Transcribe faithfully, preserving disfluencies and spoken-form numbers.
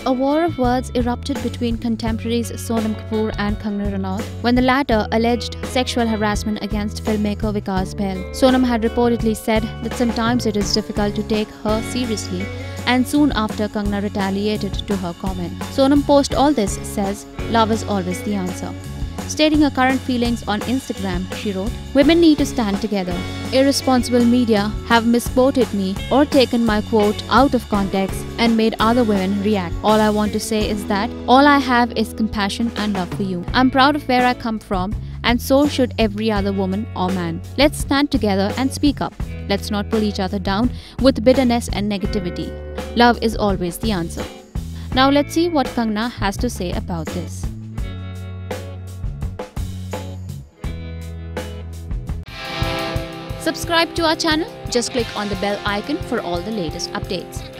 A war of words erupted between contemporaries Sonam Kapoor and Kangana-Sonam when the latter alleged sexual harassment against filmmaker Vikas Bahl. Sonam had reportedly said that sometimes it is difficult to take her seriously, and soon after Kangana retaliated to her comment. Sonam post all this says, "Love is always the answer." Stating her current feelings on Instagram, she wrote, "Women need to stand together. Irresponsible media have misquoted me or taken my quote out of context and made other women react. All I want to say is that all I have is compassion and love for you. I'm proud of where I come from, and so should every other woman or man. Let's stand together and speak up. Let's not pull each other down with bitterness and negativity. Love is always the answer." Now let's see what Kangana has to say about this. Subscribe to our channel. Just click on the bell icon for all the latest updates.